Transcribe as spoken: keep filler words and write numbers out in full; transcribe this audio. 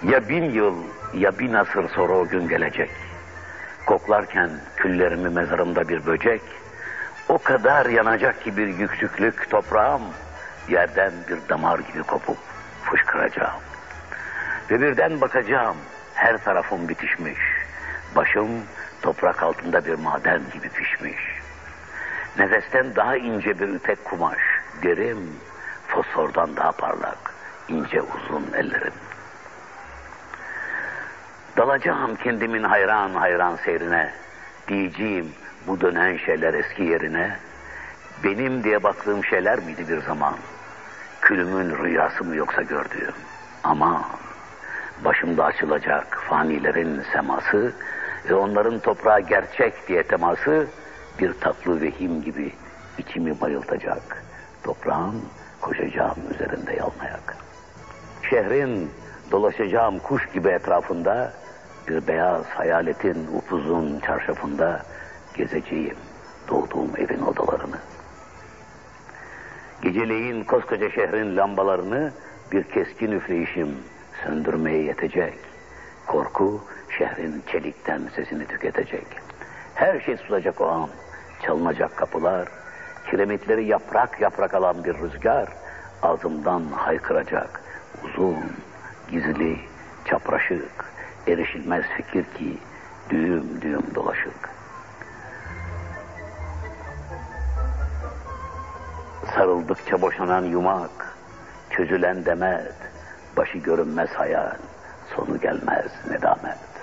Ya bin yıl ya bin asır sonra o gün gelecek. Koklarken küllerimi mezarımda bir böcek, o kadar yanacak ki bir yüksüklük toprağım, yerden bir damar gibi kopup fışkıracağım. Ve birden bakacağım, her tarafım bitişmiş, başım toprak altında bir maden gibi pişmiş. Nefesten daha ince bir ipek kumaş, derim, fosfordan daha parlak, ince uzun ellerim. Dalacağım kendimin hayran hayran seyrine, diyeceğim bu dönen şeyler eski yerine, benim diye baktığım şeyler miydi bir zaman? Külümün rüyası mı yoksa gördüğüm? Ama başımda açılacak fanilerin seması ve onların toprağa gerçek diye teması bir tatlı vehim gibi içimi bayıltacak. Toprağın koşacağım üzerinde yalnayak. Şehrin dolaşacağım kuş gibi etrafında, bir beyaz hayaletin upuzun çarşafında gezeceğim doğduğum evin odalarını. Geceleyin koskoca şehrin lambalarını bir keskin üfleyişim söndürmeye yetecek. Korku şehrin çelikten sesini tüketecek. Her şey susacak o an. Çalınacak kapılar, kiremitleri yaprak yaprak alan bir rüzgar ağzımdan haykıracak. Uzun, gizli, çapraşık, erişilmez fikir ki düğüm düğüm dolaşık. Sarıldıkça boşanan yumak, çözülen demet, başı görünmez hayal, sonu gelmez nedamet.